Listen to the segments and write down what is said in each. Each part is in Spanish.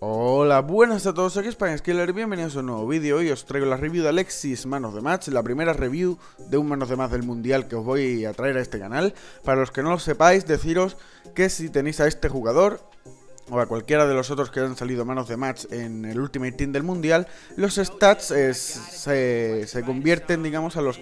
Hola, buenas a todos, aquí Spineskiller, bienvenidos a un nuevo vídeo. Hoy os traigo la review de Alexis Man of the Match, la primera review de un Man of the Match del Mundial que os voy a traer a este canal. Para los que no lo sepáis, deciros que si tenéis a este jugador o a cualquiera de los otros que han salido Man of the Match en el Ultimate Team del Mundial, los stats se convierten, digamos, a los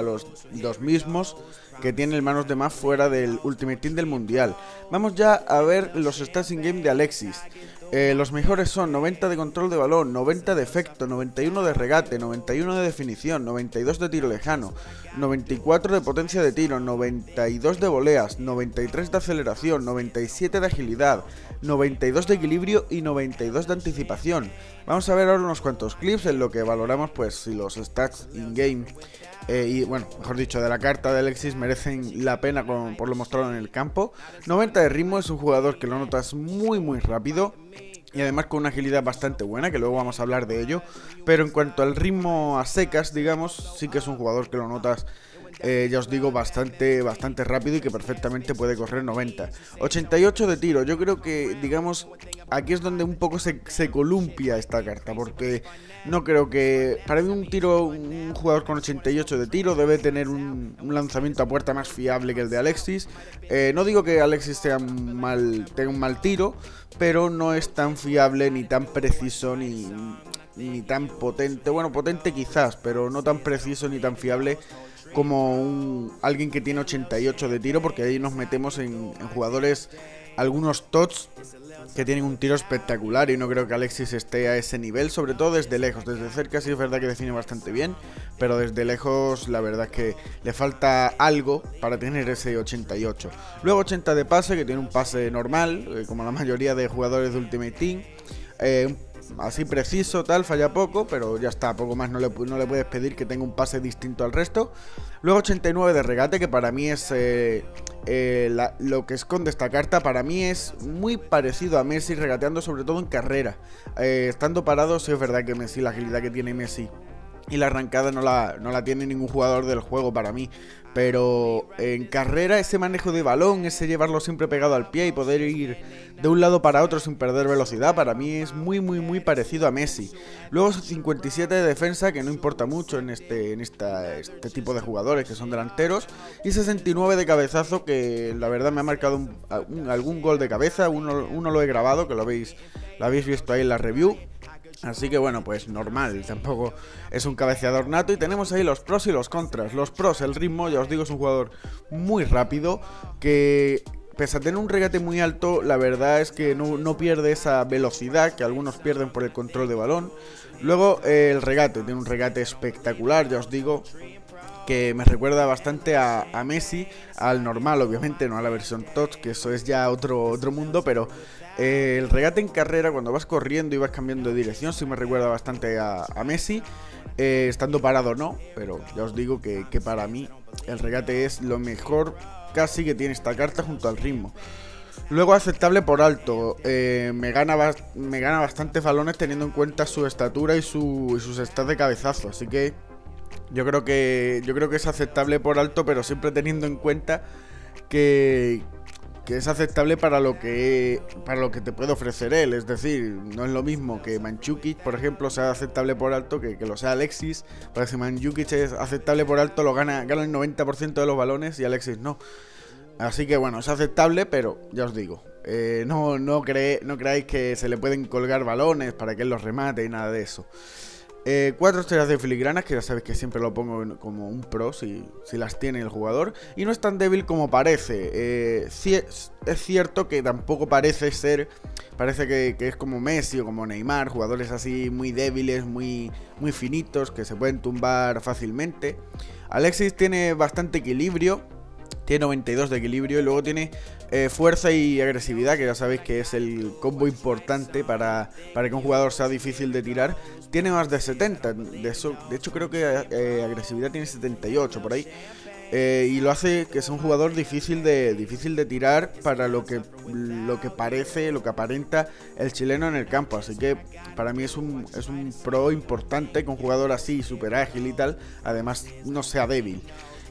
mismos que tiene el Man of the Match fuera del Ultimate Team del Mundial. Vamos ya a ver los stats in-game de Alexis. Los mejores son 90 de control de balón, 90 de efecto, 91 de regate, 91 de definición, 92 de tiro lejano, 94 de potencia de tiro, 92 de voleas, 93 de aceleración, 97 de agilidad, 92 de equilibrio y 92 de anticipación. Vamos a ver ahora unos cuantos clips en lo que valoramos pues si los stats in-game y bueno, mejor dicho, de la carta de Alexis merecen la pena por lo mostrado en el campo. 90 de ritmo, es un jugador que lo notas muy rápido y además con una agilidad bastante buena, que luego vamos a hablar de ello. Pero en cuanto al ritmo a secas, digamos, sí que es un jugador que lo notas, ya os digo, bastante rápido y que perfectamente puede correr 90. 88 de tiro, yo creo que, digamos, aquí es donde un poco se columpia esta carta, porque no creo que... Para mí un jugador con 88 de tiro debe tener un lanzamiento a puerta más fiable que el de Alexis. No digo que Alexis tenga un mal tiro, pero no es tan fiable ni tan preciso ni tan potente. Bueno, potente quizás, pero no tan preciso ni tan fiable como alguien que tiene 88 de tiro, porque ahí nos metemos en jugadores, algunos TOTS que tienen un tiro espectacular y no creo que Alexis esté a ese nivel, sobre todo desde lejos. Desde cerca sí es verdad que define bastante bien, pero desde lejos la verdad es que le falta algo para tener ese 88. Luego 80 de pase, que tiene un pase normal, como la mayoría de jugadores de Ultimate Team, así preciso, tal, falla poco, pero ya está, poco más no le puedes pedir que tenga un pase distinto al resto. Luego 89 de regate, que para mí es lo que esconde esta carta. Para mí es muy parecido a Messi regateando, sobre todo en carrera. Estando parado, sí es verdad que Messi, la agilidad que tiene Messi y la arrancada no la tiene ningún jugador del juego para mí. Pero en carrera, ese manejo de balón, ese llevarlo siempre pegado al pie y poder ir de un lado para otro sin perder velocidad, para mí es muy parecido a Messi. Luego 57 de defensa, que no importa mucho en este tipo de jugadores que son delanteros. Y 69 de cabezazo, que la verdad me ha marcado algún gol de cabeza. Uno lo he grabado, que lo habéis visto ahí en la review. Así que bueno, pues normal, tampoco es un cabeceador nato. Y tenemos ahí los pros y los contras. Los pros, el ritmo, ya os digo, es un jugador muy rápido, que pese a tener un regate muy alto, la verdad es que no pierde esa velocidad que algunos pierden por el control de balón. Luego el regate, tiene un regate espectacular, ya os digo, que me recuerda bastante a Messi, al normal, obviamente, no a la versión TOTS, que eso es ya otro mundo, pero el regate en carrera, cuando vas corriendo y vas cambiando de dirección, sí me recuerda bastante a Messi, estando parado no, pero ya os digo que para mí el regate es lo mejor casi que tiene esta carta junto al ritmo. Luego aceptable por alto, me gana bastantes balones teniendo en cuenta su estatura y sus stats de cabezazo, así que yo creo que es aceptable por alto, pero siempre teniendo en cuenta que es aceptable para lo que te puede ofrecer él. Es decir, no es lo mismo que Mandzukic, por ejemplo, sea aceptable por alto que lo sea Alexis. Porque si Mandzukic es aceptable por alto, gana el 90% de los balones y Alexis no. Así que bueno, es aceptable, pero ya os digo, no creáis que se le pueden colgar balones para que él los remate y nada de eso. 4 estrellas de filigranas, que ya sabéis que siempre lo pongo como un pro si las tiene el jugador. Y no es tan débil como parece. Es cierto que tampoco parece que es como Messi o como Neymar, jugadores así muy débiles, muy finitos, que se pueden tumbar fácilmente. Alexis tiene bastante equilibrio, tiene 92 de equilibrio, y luego tiene fuerza y agresividad, que ya sabéis que es el combo importante para que un jugador sea difícil de tirar. Tiene más de 70, de hecho creo que agresividad tiene 78 por ahí. Y lo hace que es un jugador difícil de tirar para lo que parece, lo que aparenta el chileno en el campo. Así que para mí es un pro importante que un jugador así, súper ágil y tal, además no sea débil.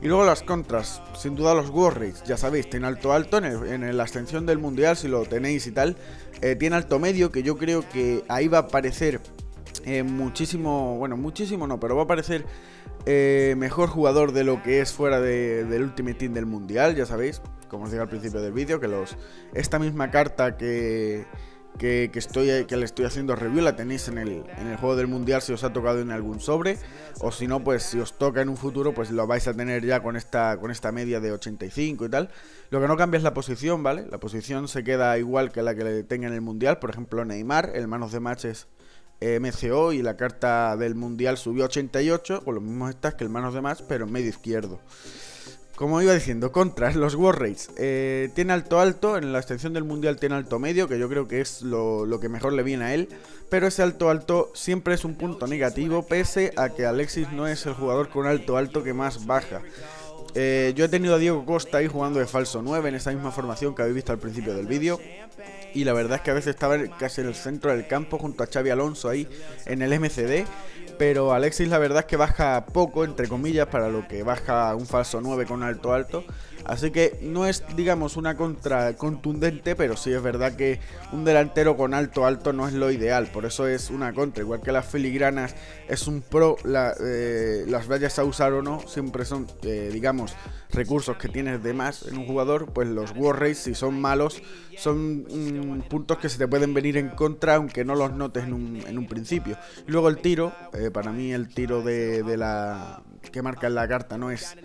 Y luego las contras, sin duda los Warrays, ya sabéis, tiene alto alto en la ascensión del mundial, si lo tenéis y tal. Tiene alto medio, que yo creo que ahí va a aparecer muchísimo, bueno, muchísimo no, pero va a aparecer mejor jugador de lo que es fuera del Ultimate Team del mundial, ya sabéis, como os dije al principio del vídeo, que esta misma carta que le estoy haciendo review la tenéis en el juego del mundial si os ha tocado en algún sobre, o si no, pues si os toca en un futuro, pues lo vais a tener ya con esta media de 85 y tal. Lo que no cambia es la posición, ¿vale? La posición se queda igual que la que le tenga en el mundial. Por ejemplo, Neymar, el Man of the Match es MCO y la carta del mundial subió a 88, con los mismos stats que el Man of the Match, pero en medio izquierdo. Como iba diciendo, contras, los Warrays. Tiene alto, en la extensión del mundial tiene alto medio, que yo creo que es lo que mejor le viene a él. Pero ese alto siempre es un punto negativo, pese a que Alexis no es el jugador con alto que más baja. Yo he tenido a Diego Costa ahí jugando de falso 9 en esa misma formación que habéis visto al principio del vídeo. Y la verdad es que a veces estaba casi en el centro del campo junto a Xavi Alonso ahí en el MCD. Pero Alexis la verdad es que baja poco, entre comillas, para lo que baja un falso 9 con alto. Así que no es, digamos, una contra contundente, pero sí es verdad que un delantero con alto no es lo ideal. Por eso es una contra. Igual que las filigranas es un pro, las vayas a usar o no, siempre son, digamos, recursos que tienes de más en un jugador. Pues los Warrays, si son malos, son puntos que se te pueden venir en contra, aunque no los notes en un principio. Y luego el tiro, para mí el tiro de la que marca en la carta no es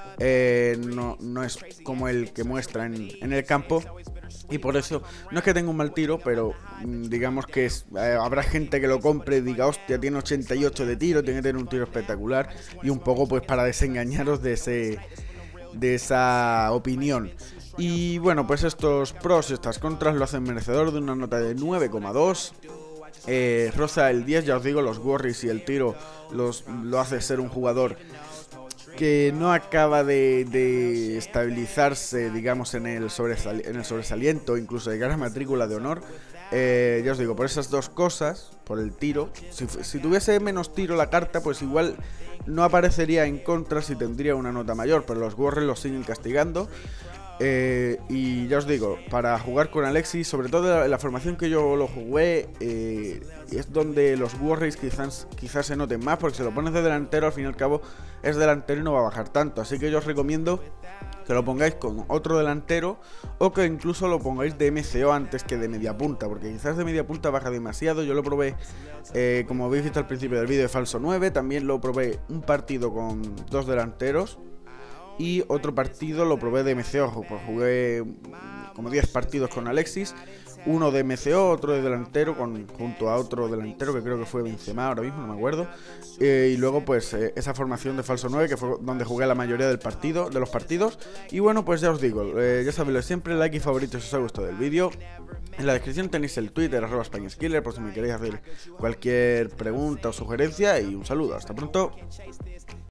como el que muestra en el campo. Y por eso, no es que tenga un mal tiro, pero digamos que habrá gente que lo compre y diga, hostia, tiene 88 de tiro, tiene que tener un tiro espectacular. Y un poco pues para desengañaros de esa opinión. Y bueno, pues estos pros y estas contras lo hacen merecedor de una nota de 9,2. Roza el 10, ya os digo, los Warriors y el tiro lo hace ser un jugador que no acaba de estabilizarse, digamos, en el sobresaliento, incluso llegar a matrícula de honor. Ya os digo, por esas dos cosas, por el tiro, si tuviese menos tiro la carta, pues igual no aparecería en contra si tendría una nota mayor, pero los Warriors lo siguen castigando. Y ya os digo, para jugar con Alexis, sobre todo en la formación que yo lo jugué, es donde los Warriors quizás se noten más, porque si lo pones de delantero, al fin y al cabo es delantero y no va a bajar tanto. Así que yo os recomiendo que lo pongáis con otro delantero, o que incluso lo pongáis de MCO antes que de media punta, porque quizás de media punta baja demasiado. Yo lo probé, como habéis visto al principio del vídeo, de falso 9, también lo probé un partido con dos delanteros. Y otro partido lo probé de MCO, pues jugué como 10 partidos con Alexis, uno de MCO, otro de delantero junto a otro delantero que creo que fue Benzema, ahora mismo no me acuerdo. Y luego pues esa formación de falso 9, que fue donde jugué la mayoría de los partidos. Y bueno, pues ya os digo, ya sabéis, siempre like y favorito si os ha gustado el vídeo. En la descripción tenéis el Twitter @SpainSkiller por si me queréis hacer cualquier pregunta o sugerencia. Y un saludo, hasta pronto.